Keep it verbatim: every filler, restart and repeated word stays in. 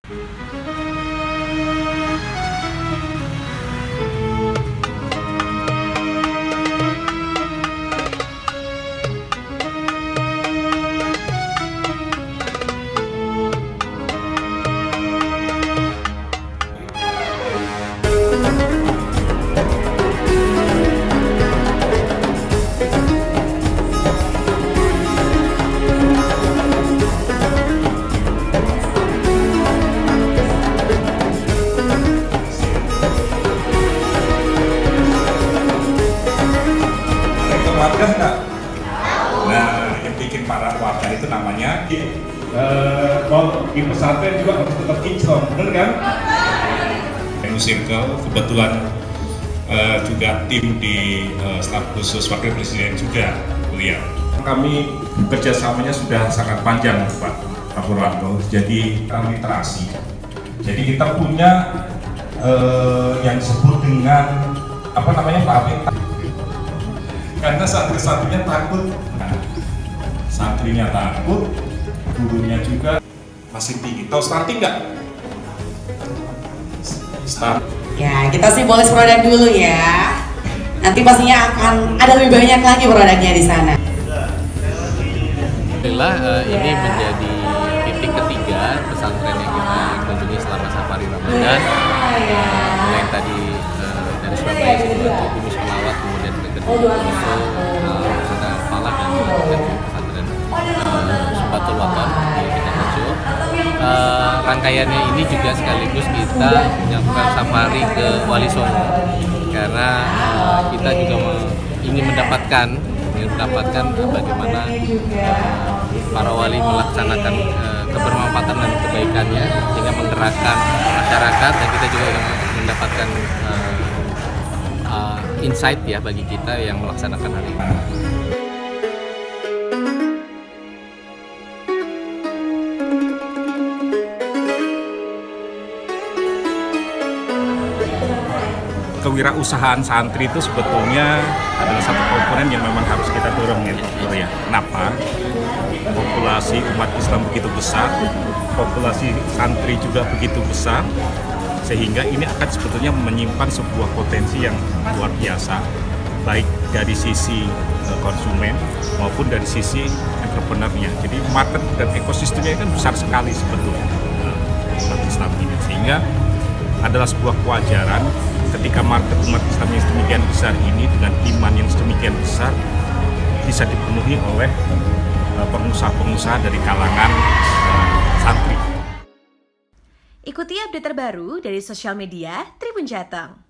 Warga enggak? Nah, yang bikin para warga itu namanya kalau di pesantren juga harus tetap kinclong, bener kan? New Circle kebetulan uh, juga tim di uh, staf khusus wakil presiden juga beliau. Kami kerjasamanya sudah sangat panjang, Pak Pak Purwanto. Jadi kami literasi. Jadi kita punya uh, yang disebut dengan apa namanya Pak Amin. Karena santri-santrinya takut, nah, santrinya takut, gurunya juga masih tinggi. Tahu stunting nggak? Start. Ya, kita sih boleh produk dulu ya. Nanti pastinya akan ada lebih banyak lagi produknya di sana. Alhamdulillah uh, ini menjadi titik ketiga pesantren yang kita kunjungi selama safari Ramadan. Uh, yang tadi uh, dari Surabaya Sidoarjo, Kudus Melawat, kemudian ke Kedua Poso, Pesantren Falah dan kemudian pesantren Subatul Waton di Sidoarjo. Uh, rangkaiannya ini juga sekaligus kita melakukan safari ke Wali Songo karena uh, kita juga ingin mendapatkan ingin mendapatkan uh, bagaimana uh, para wali melaksanakan uh, kebermanfaatan dan kebaikannya sehingga menggerakkan masyarakat, dan kita juga ingin mendapatkan uh, uh, insight ya bagi kita yang melaksanakan hari ini. Kewirausahaan santri itu sebetulnya adalah satu komponen yang memang harus kita dorong ya, ya. Kenapa? Populasi umat Islam begitu besar, populasi santri juga begitu besar, sehingga ini akan sebetulnya menyimpan sebuah potensi yang luar biasa, baik dari sisi konsumen maupun dari sisi entrepreneurnya. Jadi market dan ekosistemnya kan besar sekali sebetulnya umat Islam ini, sehingga adalah sebuah kewajaran ketika market umat Islam yang sedemikian besar ini dengan demand yang sedemikian besar bisa dipenuhi oleh pengusaha-pengusaha dari kalangan uh, santri. Ikuti update terbaru dari sosial media Tribun Jateng.